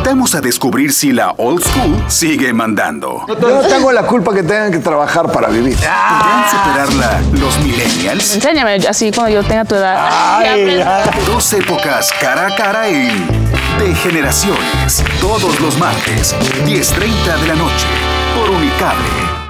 invitamos a descubrir si la old school sigue mandando. Yo no tengo la culpa que tengan que trabajar para vivir. ¿Podrán superarla los millennials? Enséñame, así cuando yo tenga tu edad. Dos épocas cara a cara en De Generaciones. Todos los martes, 10:30 de la noche, por Unicable.